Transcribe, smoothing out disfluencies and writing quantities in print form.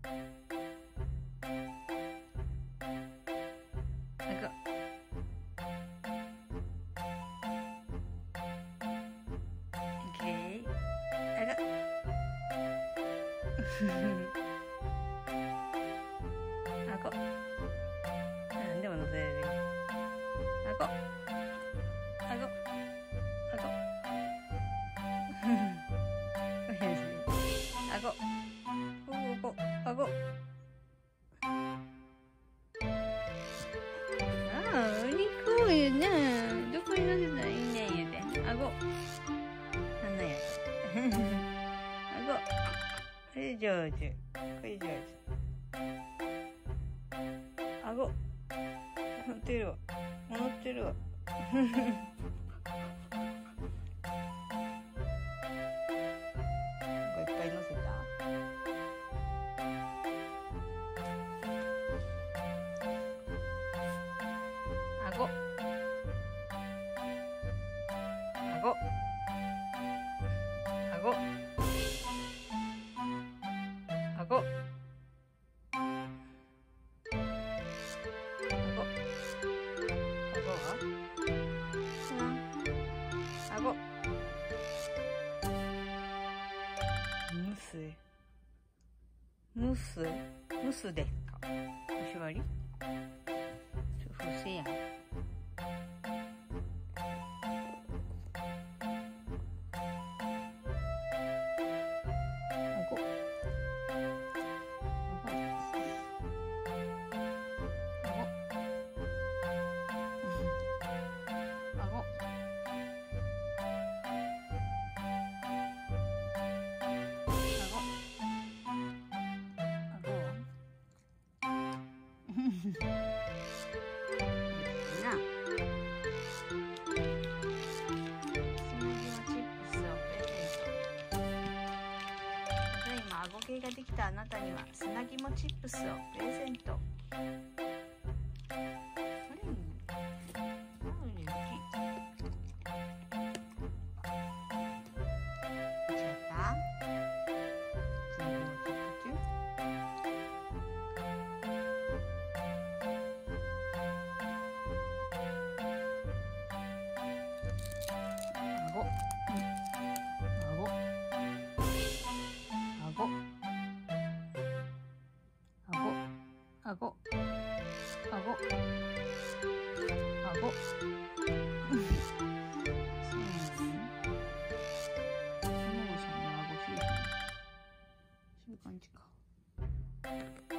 なんでも乗せれる。あご。お肉多いな。どこに乗せたらいいねん言うて。あご。なんなんや。あご。これ上手。あご。乗ってるわ。いっぱい乗せた。あご。ムスですか。おしわり。不正やん。アゴ芸ができたあなたには砂肝チップスをプレゼント。あご。そういう感じか。